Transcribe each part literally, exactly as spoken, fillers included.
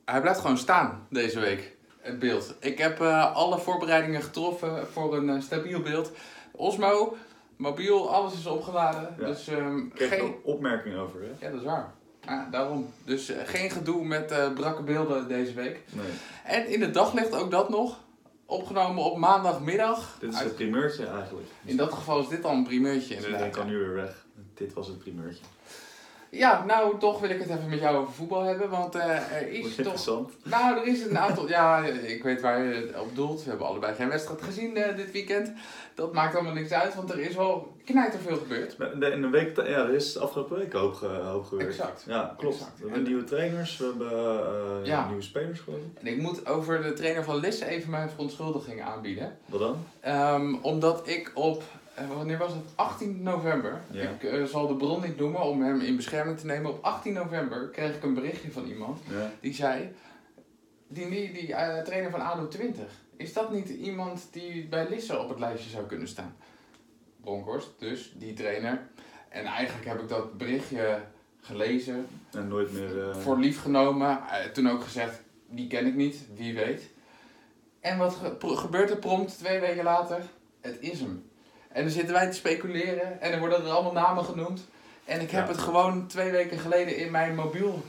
hij blijft gewoon staan deze week, het beeld. Ik heb uh, alle voorbereidingen getroffen voor een uh, stabiel beeld. Osmo, mobiel, alles is opgeladen. Ja. Dus um, Ik kreeg geen... er opmerkingen over, hè? Ja, dat is waar. Ja, daarom. Dus uh, geen gedoe met uh, brakke beelden deze week. Nee. En in het daglicht ook dat nog. Opgenomen op maandagmiddag. Dit is Uit... het primeurtje eigenlijk. In dat geval is dit al een primeurtje. Dus iedereen kan nu weer weg. Dit was het primeurtje. Ja, nou toch wil ik het even met jou over voetbal hebben, want uh, er is toch... Interessant. Nou, er is een aantal... Ja, ik weet waar je het op doelt. We hebben allebei geen wedstrijd gezien uh, dit weekend. Dat maakt allemaal niks uit, want er is wel knijter veel gebeurd. In een week, ja, er is de afgelopen week hoop, hoop gebeurd. Exact. Ja, klopt. Exact. We hebben nieuwe trainers, we hebben uh, ja. nieuwe spelers geloof ik. En ik moet over de trainer van Lisse even mijn verontschuldiging aanbieden. Wat dan? Um, omdat ik op... Wanneer was het? achttien november. Ja. Ik uh, zal de bron niet noemen om hem in bescherming te nemen. Op achttien november kreeg ik een berichtje van iemand Ja. die zei... Die, die, die uh, trainer van A D O twintig, is dat niet iemand die bij Lisse op het lijstje zou kunnen staan? Bronkhorst, dus die trainer. En eigenlijk heb ik dat berichtje gelezen. En nooit meer... Uh... Voor lief genomen. Uh, toen ook gezegd, die ken ik niet, wie weet. En wat ge- pro- gebeurt er prompt twee weken later? Het is hem. En dan zitten wij te speculeren en er worden er allemaal namen genoemd. En ik heb Ja. het gewoon twee weken geleden in mijn mobiel.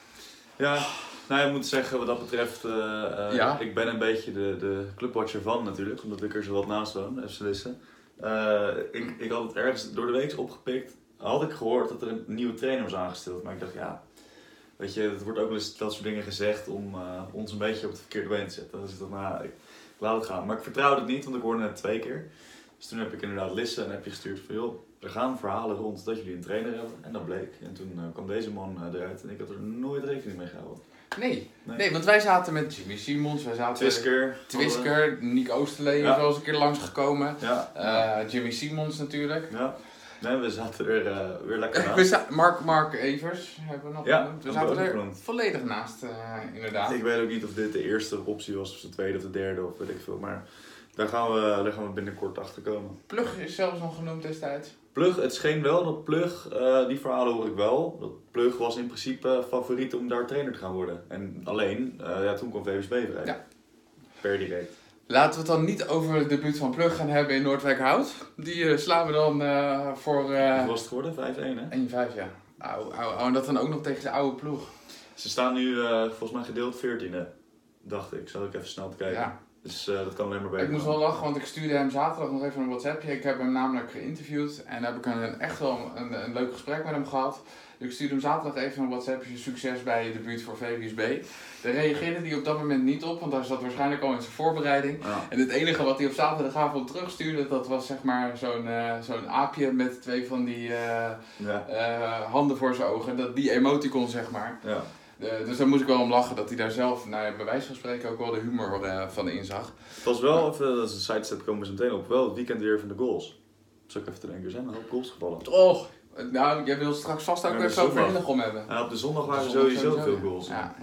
Ja, nou je moet zeggen wat dat betreft, uh, uh, Ja. ik ben een beetje de, de clubwatcher van natuurlijk, omdat ik er zo wat naast woon, F C Lisse. Uh, ik, ik had het ergens door de week opgepikt, had ik gehoord dat er een nieuwe trainer was aangesteld. Maar ik dacht ja, weet je, het wordt ook wel eens dat soort dingen gezegd om uh, ons een beetje op het verkeerde been te zetten. Dus ik dacht nou, ik, ik laat het gaan. Maar ik vertrouwde het niet, want ik hoorde het twee keer. Dus toen heb ik inderdaad Lisse en heb je gestuurd van joh, er gaan verhalen rond dat jullie een trainer hebben. En dat bleek. En toen uh, kwam deze man uh, eruit en ik had er nooit rekening mee gehouden. Nee. Nee. nee, want wij zaten met Jimmy Simons, wij zaten... Twisker. Twisker, Nick Oosterlee Ja. is wel eens een keer langsgekomen. Ja. Uh, Jimmy Simons natuurlijk. Ja. Nee, we zaten er uh, weer lekker naast. We za- Mark, Mark Evers hebben we nog Ja, genoemd. We hebben we zaten ook er genoemd. volledig naast, uh, inderdaad. Ik weet ook niet of dit de eerste optie was of de tweede of de derde of weet ik veel. Maar daar gaan we, daar gaan we binnenkort achter komen. Plug is zelfs nog genoemd destijds. Plug, het scheen wel dat Plug, uh, die verhalen hoor ik wel. Dat Plug was in principe favoriet om daar trainer te gaan worden. En alleen, uh, ja, toen kwam V S B vrij. Ja. Per direct. Laten we het dan niet over het debuut van Plug gaan hebben in Noordwijkerhout. Die uh, slaan we dan uh, voor... Uh, Wat was het geworden? vijf-een hè? één vijf, ja. Au, au, au. En dat dan ook nog tegen de oude ploeg. Ze staan nu uh, volgens mij gedeeld veertiende. Dacht ik, zal ik even snel te kijken. Ja. Dus uh, dat kan alleen maar beter. Ik moest wel lachen, want ik stuurde hem zaterdag nog even een WhatsAppje. Ik heb hem namelijk geïnterviewd en daar heb ik een, echt wel een, een leuk gesprek met hem gehad. Dus ik stuurde hem zaterdag even een WhatsAppje, succes bij het debuut voor V S B. Daar reageerde hij op dat moment niet op, want hij zat waarschijnlijk al in zijn voorbereiding. Ja. En het enige wat hij op zaterdagavond terugstuurde, dat was zeg maar zo'n uh, zo'n aapje met twee van die uh, Ja. uh, handen voor zijn ogen. Dat, die emoticon zeg maar. Ja. Uh, dus daar moest ik wel om lachen dat hij daar zelf, nou ja, bij wijze van spreken, ook wel de humor uh, van inzag. Het was wel, even, dat is een sidestep, komen we zo meteen op, wel het weekend weer van de goals. Zal ik even te denken, er zijn een hoop goals gevallen. Och, nou, jij wil straks vast ook Ja, even de over zondag. Hillegom hebben. En op de zondag waren De er zondag sowieso, sowieso, veel goals. Ja,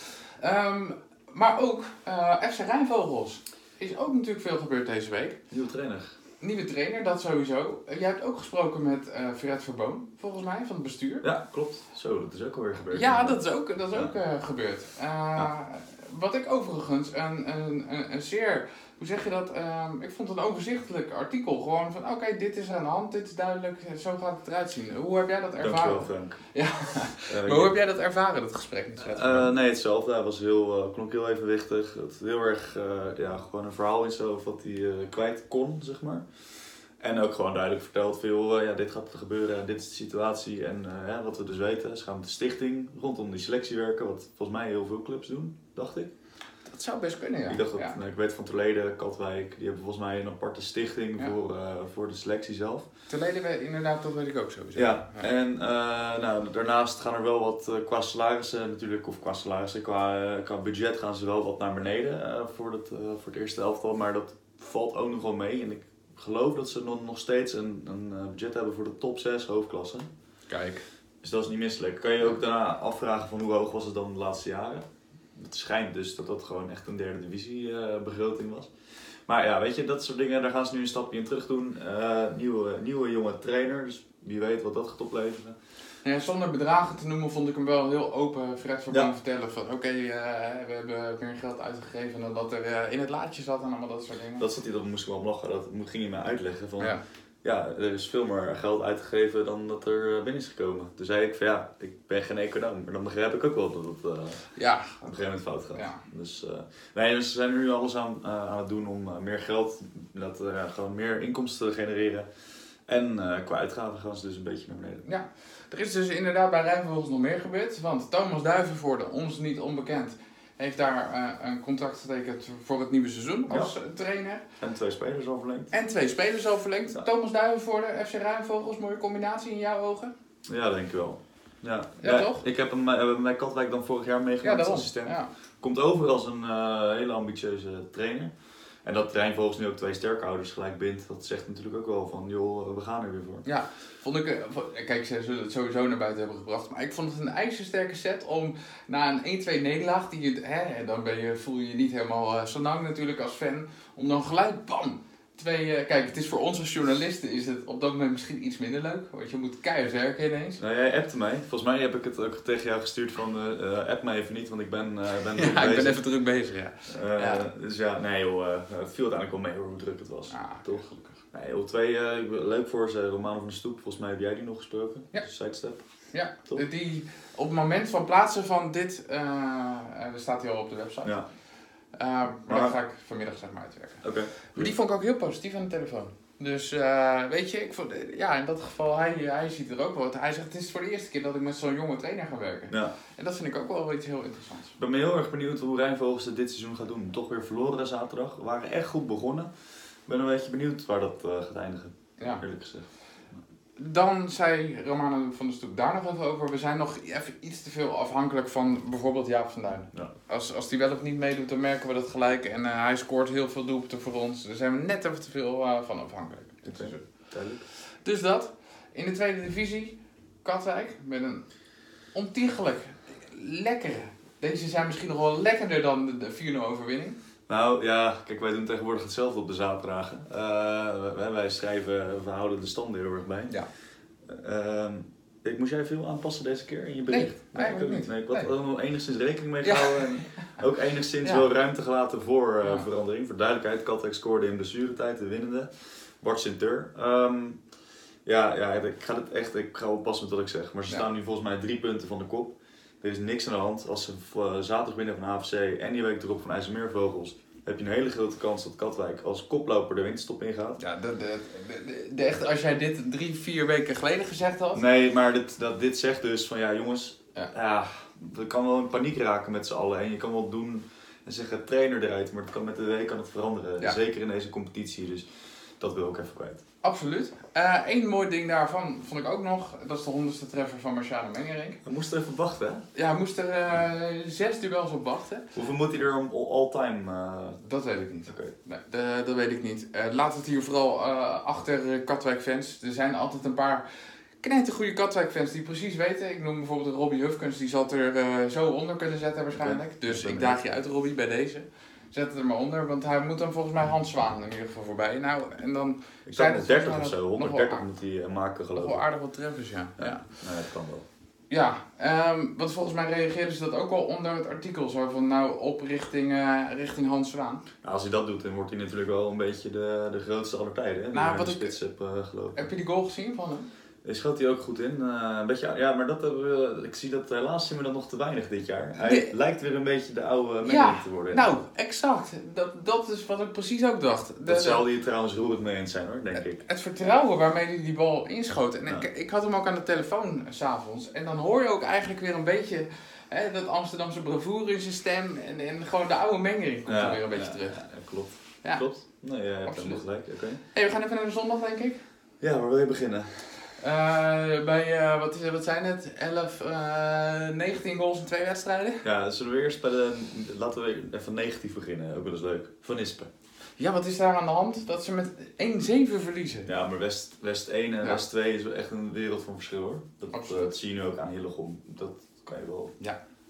ja. Um, maar ook uh, F C Rijnvogels. Is ook natuurlijk veel gebeurd deze week. Nieuwe trainer. Nieuwe trainer, dat sowieso. Uh, jij hebt ook gesproken met uh, Fred Verboom, volgens mij, van het bestuur. Ja, klopt. Zo, dat is ook alweer gebeurd. Ja, dat is ook, dat is Ja. ook uh, gebeurd. Uh, Ja. Wat ik overigens een, een, een, een zeer, hoe zeg je dat, um, ik vond het een overzichtelijk artikel. Gewoon van, oké, okay, dit is aan de hand, dit is duidelijk, zo gaat het eruit zien. Hoe heb jij dat ervaren? Dankjewel, Frank. Ja, Uh, maar hoe heb jij dat ervaren, dat gesprek met Fred Verboom? Uh, nee, hetzelfde. Hij was heel, uh, klonk heel evenwichtig. Het heel erg, uh, ja, gewoon een verhaal in zo wat hij uh, kwijt kon, zeg maar. En ook gewoon duidelijk verteld veel, uh, ja, dit gaat er gebeuren, dit is de situatie. En uh, ja, wat we dus weten, ze gaan met de stichting rondom die selectie werken, wat volgens mij heel veel clubs doen, dacht ik. Dat zou best kunnen, ja. Ik dacht dat, ja. nou, ik weet van Toledo, Katwijk, die hebben volgens mij een aparte stichting Ja. voor, uh, voor de selectie zelf. Terleden we inderdaad, dat weet ik ook sowieso. Ja, en uh, nou, daarnaast gaan er wel wat uh, qua salarissen natuurlijk, of qua salarissen, qua, uh, qua budget gaan ze wel wat naar beneden uh, voor, het, uh, voor het eerste elftal, maar dat valt ook nog wel mee. En ik geloof dat ze nog, nog steeds een, een uh, budget hebben voor de top zes hoofdklassen. Kijk. Dus dat is niet misselijk. Kan je ook daarna afvragen van hoe hoog was het dan de laatste jaren? Het schijnt dus dat dat gewoon echt een derde divisie uh, begroting was. Maar ja, weet je, dat soort dingen, daar gaan ze nu een stapje in terug doen. Uh, nieuwe, nieuwe jonge trainer, dus wie weet wat dat gaat opleveren. Ja, zonder bedragen te noemen vond ik hem wel heel open. Fred van Ja. ja. vertellen van oké, okay, uh, we hebben meer geld uitgegeven dan dat er uh, in het laadje zat en allemaal dat soort dingen. Dat zat hij, dat moest ik wel om lachen. Dat ging hij mij uitleggen van Ja. ja, er is veel meer geld uitgegeven dan dat er binnen is gekomen. Toen zei ik van ja, ik ben geen econoom, maar dan begrijp ik ook wel dat het uh, ja. op een gegeven moment fout gaat. Ja. Dus, uh, nee, dus we zijn nu alles aan, uh, aan het doen om uh, meer geld, dat, uh, gewoon meer inkomsten te genereren. En uh, qua uitgaven gaan ze dus een beetje naar beneden. Ja, er is dus inderdaad bij Rijnvogels nog meer gebeurd. Want Thomas Duivenvoorde, ons niet onbekend, heeft daar uh, een contract getekend voor het nieuwe seizoen als ja. trainer. En twee spelers al verlengd. En twee spelers al verlengd. Ja. Thomas Duivenvoorde, F C Rijnvogels, mooie combinatie in jouw ogen? Ja, denk ik wel. Ja, ja, ja toch? Ik heb hem uh, bij Katwijk dan vorig jaar meegemaakt ja, als assistent. Ja. Komt over als een uh, hele ambitieuze trainer. En dat Rijnvogels nu ook twee sterkhouders gelijk bindt, dat zegt natuurlijk ook wel van, joh, we gaan er weer voor. Ja, vond ik, kijk, ze zullen het sowieso naar buiten hebben gebracht, maar ik vond het een ijzersterke set om na een één twee nederlaag, die je, hè, dan ben je, voel je je niet helemaal uh, zo lang natuurlijk als fan, om dan gelijk, bam, twee, uh, kijk, het is voor ons als journalisten is het op dat moment misschien iets minder leuk, want je moet keihard werken ineens. Nou, jij appte mij, volgens mij heb ik het ook tegen jou gestuurd van, uh, uh, app mij even niet, want ik ben, uh, ben druk ja, bezig. ik ben even druk bezig, ja. Uh, ja. Dus ja, nee joh, uh, het viel uiteindelijk wel mee hoor, hoe druk het was. Ah, toch? Gelukkig. Nee joh, twee, uh, leuk voor ze, Romano van der Stoep, volgens mij heb jij die nog gesproken, ja. dus sidestep. Ja, toch? Die op het moment van plaatsen van dit, uh, uh, staat hij al op de website. Ja. Uh, maar, maar dat ga ik vanmiddag zeg maar uitwerken. Oké. Okay. Maar die vond ik ook heel positief aan de telefoon. Dus uh, weet je, ik vond, ja, in dat geval, hij, hij ziet er ook wel. Hij zegt, het is voor de eerste keer dat ik met zo'n jonge trainer ga werken. Ja. En dat vind ik ook wel iets heel interessants. Ik ben heel erg benieuwd hoe Rijnvogels het dit seizoen gaat doen. Toch weer verloren zaterdag. We waren echt goed begonnen. Ik ben een beetje benieuwd waar dat uh, gaat eindigen. Ja. Eerlijk gezegd. Dan zei Romano van der Stoep daar nog even over. We zijn nog even iets te veel afhankelijk van bijvoorbeeld Jaap van Duin. Ja. Als, als die wel of niet meedoet, dan merken we dat gelijk. En uh, hij scoort heel veel doelpunten voor ons. Daar zijn we net even te veel uh, van afhankelijk. Okay. Duidelijk. Dus dat. In de tweede divisie, Katwijk, met een ontiegelijk lekkere. Deze zijn misschien nog wel lekkerder dan de vier nul overwinning. Nou ja, kijk, wij doen tegenwoordig hetzelfde op de zaterdagen. Uh, wij, wij schrijven, we houden de standen heel erg bij. Ja. Uh, ik moest jij veel aanpassen deze keer in je bericht? Nee, eigenlijk niet. Nee, ik had er nog enigszins rekening mee gehouden. Ja. En ook enigszins ja. wel ruimte gelaten voor uh, ja. verandering. Voor duidelijkheid, Katwijk scoorde in blessuretijd, de winnende. Bart Sinter. Um, ja, ja, ik ga het echt, ik ga oppassen met wat ik zeg. Maar ze ja. staan nu volgens mij drie punten van de kop. Er is niks aan de hand. Als ze uh, zaterdag winnen van A F C en die week erop van IJsselmeervogels, heb je een hele grote kans dat Katwijk als koploper de winterstop ingaat. Ja, de, de, de, de echt, als jij dit drie, vier weken geleden gezegd had. Nee, maar dit, dat, dit zegt dus van ja jongens, ja. ja, we kan wel in paniek raken met z'n allen. En je kan wel doen en zeggen trainer eruit, maar het kan met de week kan het veranderen. Ja. Zeker in deze competitie, dus dat wil ik even kwijt. Absoluut. Eén uh, mooi ding daarvan vond ik ook nog. Dat is de honderdste treffer van Marciano Mengerink. We moesten even wachten, hè? Ja, hij moest er uh, zes duels op wachten. Hoeveel moet hij er om all-time? Uh... Dat weet ik niet. Okay. Nee, de, dat weet ik niet. Uh, laat het hier vooral uh, achter Katwijk-fans. Er zijn altijd een paar knijtergoeie Katwijk-fans die precies weten. Ik noem bijvoorbeeld Robbie Hufkens. Die zal het er uh, zo onder kunnen zetten waarschijnlijk. Okay. Dus ik daag je uit, Robbie, bij deze. Zet het er maar onder, want hij moet dan volgens mij Hans Zwaan in ieder geval voorbij. Nou, en dan ik zijn het dertig of zo, honderddertig moet hij maken geloof ik. Nog wel aardig wat treffers, ja. Ja, ja. Nee, dat kan wel. Ja, um, want volgens mij reageerden ze dat ook al onder het artikel. Zo van nou op richting, uh, richting Hans Zwaan. Nou, als hij dat doet, dan wordt hij natuurlijk wel een beetje de, de grootste aller tijden. Hè? Nou, wat ik, spits heb, uh, geloof ik. Heb je die goal gezien van hem? Daar schoot hij ook goed in. Uh, een beetje, ja, maar dat, uh, ik zie dat helaas zien we dat nog te weinig dit jaar. Hij nee. lijkt weer een beetje de oude Mengerink ja, te worden. Nou, exact. Dat, dat is wat ik precies ook dacht. De, dat zal hij trouwens roerend mee eens zijn hoor, denk het, ik. Het vertrouwen waarmee hij die bal inschoot. En ja. ik, ik had hem ook aan de telefoon s'avonds. En dan hoor je ook eigenlijk weer een beetje hè, dat Amsterdamse bravoure in zijn stem. En, en gewoon de oude Mengerink komt ja, er weer een beetje ja, terug. Ja, klopt. Ja. Klopt. Nee, jij hebt helemaal gelijk. Okay. Hey, we gaan even naar de zondag denk ik. Ja, waar wil je beginnen? Uh, bij, uh, wat, is, wat zijn het? elf, uh, negentien goals in twee wedstrijden? Ja, zullen we eerst bij de, laten we even negatief beginnen, ook wel eens leuk. Van Ispen. Ja, wat is daar aan de hand? Dat ze met één zeven verliezen. Ja, maar West, West één en ja. West twee is wel echt een wereld van verschil hoor. Dat, Absoluut. dat zie je nu ook aan Hillegom. Dat kan je wel. Ja.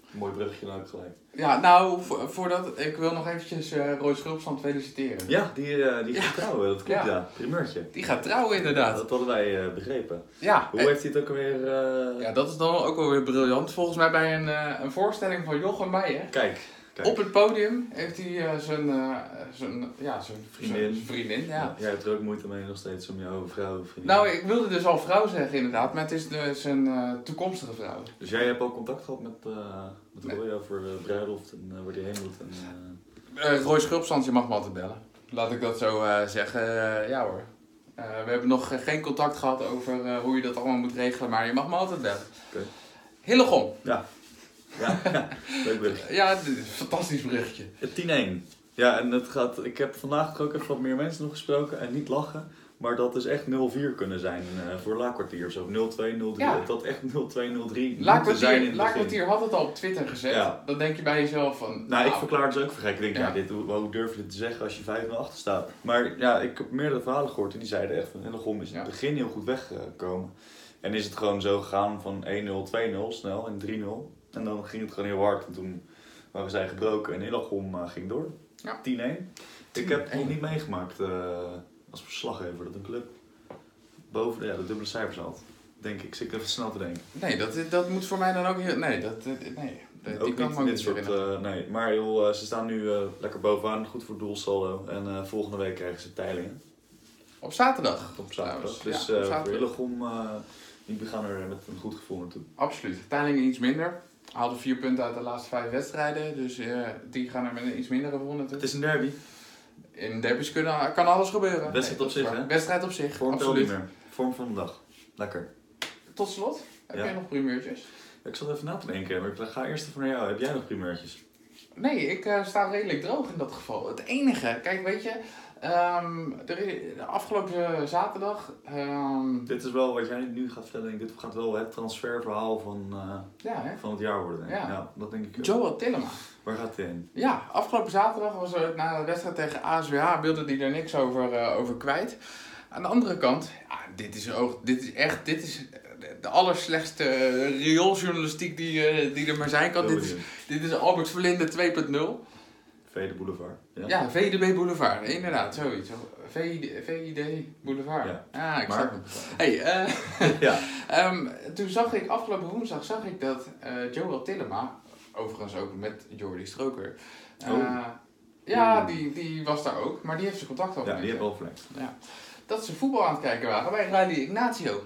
Mooi bruggetje nou ook gelijk. Ja, nou, vo voordat, ik wil nog eventjes uh, Roy Schulpsand feliciteren. Ja, die, uh, die gaat Ja. trouwen, dat klopt, ja. Ja. Primeurtje. Die gaat trouwen inderdaad. Dat hadden wij uh, begrepen. Ja. Hoe en- heeft hij het ook alweer... Uh... Ja, dat is dan ook wel weer briljant. Volgens mij bij een, uh, een voorstelling van Jochem Meijer. Kijk, kijk. Op het podium heeft hij uh, zijn, uh, zijn, ja, zijn Vriendin. zijn vriendin, ja. Ja, jij hebt er ook moeite mee nog steeds om jouw vrouw vriendin. Nou, ik wilde dus al vrouw zeggen inderdaad, maar het is dus een uh, toekomstige vrouw. Dus jij hebt al contact gehad met, uh, met Nee. Roy over de bruiloft en uh, waar die heen moet? En, uh... Uh, Roy Schulpsand, je mag me altijd bellen. Laat ik dat zo uh, zeggen. Uh, ja hoor. Uh, we hebben nog uh, geen contact gehad over uh, hoe je dat allemaal moet regelen, maar je mag me altijd bellen. Okay. Hillegom. Ja. Ja, ja. Leuk berichtje. Ja, dit is een fantastisch berichtje. tien één. Ja, en het gaat, ik heb vandaag ook even wat meer mensen nog gesproken en niet lachen. Maar dat is echt nul vier kunnen zijn uh, voor Laakkwartier of zo. nul twee, nul drie. Ja. Dat had echt nul twee, nul drie moeten zijn in Laakkwartier, het Laakkwartier had het al op Twitter gezet. Ja. Dan denk je bij jezelf van... Nou, ik verklaar dus ook voor gek. Ik denk, ja, Ja. dit, hoe, hoe durf je dit te zeggen als je vijf nul achter staat? Maar ja, ik heb meerdere verhalen gehoord en die zeiden echt van Hillegom is in het Ja. begin heel goed weggekomen. En is het gewoon zo gegaan van één nul, twee nul snel en drie nul. En dan ging het gewoon heel hard en toen waren zij gebroken en Hillegom uh, ging door. Ja. tien één. Ik heb het nog tien één. niet meegemaakt uh, als verslaggever dat een club boven de, ja, de dubbele cijfers had. Denk ik, zit even snel te denken. Nee, dat, dat moet voor mij dan ook heel... Nee, dat, nee, die Ook kan niet me ook dit niet soort, herinneren. uh, nee. Maar joh, uh, ze staan nu uh, lekker bovenaan, goed voor doelsaldo. En uh, volgende week krijgen ze Teylingen. Op zaterdag. Op zaterdag. trouwens. Dus Ja, op uh, voor zaterdag. Hillegom, uh, die gaan er met een goed gevoel naartoe. Absoluut. Teylingen iets minder. Haalden vier punten uit de laatste vijf wedstrijden. Dus uh, die gaan er met een iets minder gevoel naartoe. Het is een derby. In derbies kunnen, kan alles gebeuren. Wedstrijd Nee, op dat is zich, waar. hè? Wedstrijd op zich, Vorm telt absoluut. niet meer. Vorm van de dag. Lekker. Tot slot, heb Ja. jij nog primeurtjes? Ik zat even na te denken, maar ik ga eerst even naar jou. Heb jij nog primeurtjes? Nee, ik uh, sta redelijk droog in dat geval. Het enige, kijk weet je, um, er is, de afgelopen zaterdag, um, Dit is wel wat jij nu gaat vertellen. Dit gaat wel het transferverhaal van, uh, ja hè, van het jaar worden. Denk ik. Ja. Ja, dat denk ik ook. Joel Tillema. Waar gaat hij heen? Ja, afgelopen zaterdag was er na de wedstrijd tegen A S W H wilde hij er niks over, uh, over kwijt. Aan de andere kant, ja, dit is ook, dit is echt, dit is de allerslechtste uh, riooljournalistiek die, uh, die er maar zijn kan. Heel Dit is, benieuwd. dit is Albert Verlinde twee punt nul. Vede Boulevard. Ja. Ja, V I D B Boulevard, inderdaad, zoiets. V I D, V I D Boulevard. Ja. Ja, ik Maar- snap hem. Hey, uh, ja. um, toen zag ik, afgelopen woensdag zag ik dat uh, Joel Tillema, overigens ook met Jordi Stroker, uh, Oh. ja, die, die was daar ook, maar die heeft zijn contact al. Ja, die hebben al verlengd. Ja. Dat ze voetbal aan het kijken waren bij Riley Ignacio.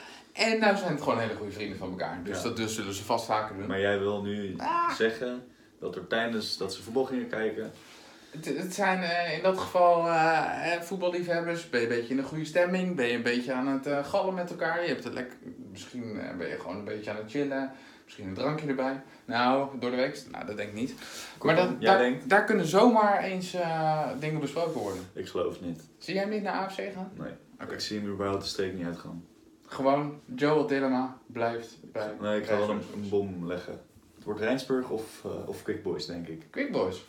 En nou zijn het gewoon hele goede vrienden van elkaar. Dus Ja. dat dus zullen ze vast vaker doen. Maar jij wil nu Ah. zeggen dat er tijdens dat ze voetbal gingen kijken... Het, het zijn uh, in dat geval uh, voetballiefhebbers. Ben je een beetje in een goede stemming? Ben je een beetje aan het uh, gallen met elkaar? Je hebt het lekker, misschien uh, ben je gewoon een beetje aan het chillen. Misschien een drankje erbij. Nou, door de week? Nou, dat denk ik niet. Maar dat, jij daar, denkt? daar kunnen zomaar eens uh, dingen besproken worden. Ik geloof het niet. Zie jij hem niet naar A F C gaan? Nee. Oké. Ik zie hem überhaupt de steek niet uitgaan. Gewoon, Joel Tillema blijft bij... Nee, ik ga wel een, Rijnsburg. een bom leggen. Het wordt Rijnsburg of, uh, of Quick Boys, denk ik. Quick Boys.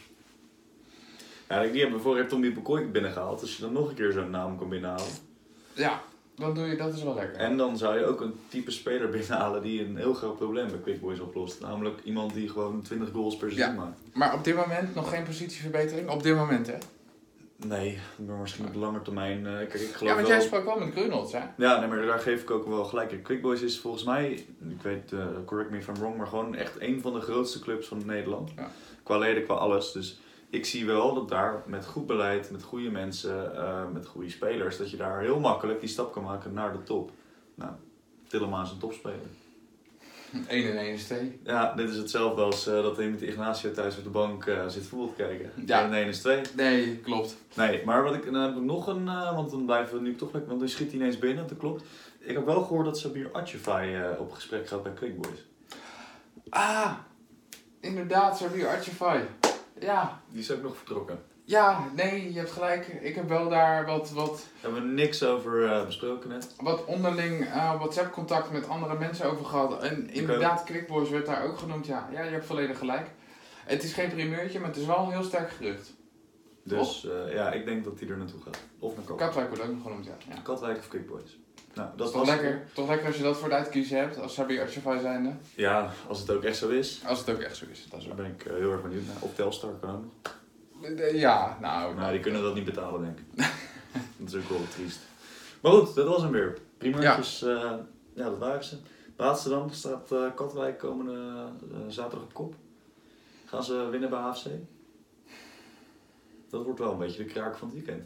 Ja, die hebben vorig jaar Tommy Bekoik binnengehaald. Als je dan nog een keer zo'n naam kan binnenhalen. Ja, dan doe je, dat is wel lekker. En dan zou je ook een type speler binnenhalen die een heel groot probleem bij Quick Boys oplost. Namelijk iemand die gewoon twintig goals per seizoen Ja. maakt. Maar op dit moment nog geen positieverbetering? Op dit moment, hè? Nee, maar misschien op de lange termijn. Uh, kijk, ik geloof Ja, want wel... jij sprak wel met Grunholz, hè? Ja, nee, maar daar geef ik ook wel gelijk. Quick Boys is volgens mij, ik weet, uh, correct me if I'm wrong, maar gewoon echt een van de grootste clubs van Nederland. Ja. Qua leden, qua alles. Dus ik zie wel dat daar met goed beleid, met goede mensen, uh, met goede spelers, dat je daar heel makkelijk die stap kan maken naar de top. Nou, Tillema is een topspeler. één en één is twee. Ja, dit is hetzelfde als uh, dat hij met de Ignacio thuis op de bank uh, zit voetbal te kijken. Ja. één en één is twee. Nee, klopt. Nee, maar wat ik, dan heb ik nog een, uh, want dan blijven we nu toch lekker, want dan schiet hij ineens binnen, dat klopt. Ik heb wel gehoord dat Sabir Atjefai uh, op gesprek gaat bij Quick Boys. Ah, inderdaad, Sabir Atjefai. Ja, Die is ook nog vertrokken. ja, nee, je hebt gelijk. Ik heb wel daar wat, wat, Daar hebben we niks over uh, besproken net. wat onderling uh, WhatsApp-contact met andere mensen over gehad. En inderdaad, Quick Boys werd daar ook genoemd. Ja, ja, je hebt volledig gelijk. Het is geen primeurtje, maar het is wel een heel sterk gerucht. Dus uh, ja, ik denk dat hij er naartoe gaat. Of naar Katwijk. Katwijk wordt ook nog genoemd, ja. ja. Katwijk of Quick Boys. Nou, dat Dat is was toch lekker, toch lekker als je dat voor het uitkiezen hebt, als Sabi Archify zijnde. Ja, als het ook echt zo is. Als het ook echt zo is, dat is Daar waar. ben ik uh, heel erg benieuwd naar. Of Telstar kan ook nog. Ja, nou... Maar die kunnen dat niet betalen, denk ik. Dat is ook wel triest. Maar goed, dat was hem weer. Primeurtjes, ja. Uh, ja, dat waren ze. Laatste dan staat uh, Katwijk komende uh, zaterdag op kop. Gaan ze winnen bij H F C? Dat wordt wel een beetje de kraak van het weekend.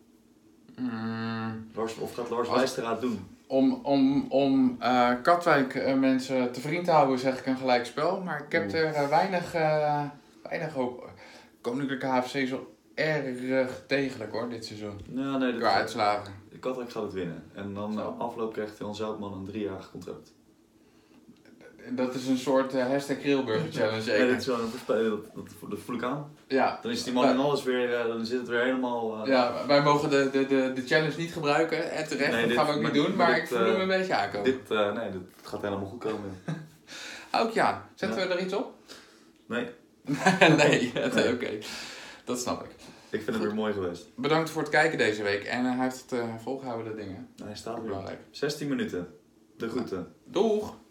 Mm. Lars, of gaat Lars Als... Wijstra het doen? Om, om, om uh, Katwijk uh, mensen te vriend te houden zeg ik een gelijk spel. Maar ik heb Oeh. er uh, weinig, uh, weinig op. Koninklijke H F C is wel erg degelijk hoor, dit seizoen. Ja, nee, qua uitslagen. Katwijk gaat het winnen. En dan Zo. afloop krijgt Jan Zoutman een driejarig contract. Dat is een soort uh, hashtag Kreelburger challenge. Nee, dit is wel een voorspelling, dat, dat, dat voel ik aan. Ja. Dan is die man in alles weer, uh, dan zit het weer helemaal... Uh, ja, wij mogen de, de, de, de challenge niet gebruiken en terecht, nee, dat dit, gaan we ook maar, niet doen, maar, maar dit, ik voel uh, hem een beetje aankomen. Dit, uh, nee, dit gaat helemaal goed komen. Ook ja, zetten ja. we er iets op? Nee. nee, nee. oké. Okay. Dat snap ik. Ik vind het weer mooi geweest. Bedankt voor het kijken deze week en uh, hij heeft het uh, volgehouden de dingen. Hij staat weer. zestien minuten. De groeten. Doeg!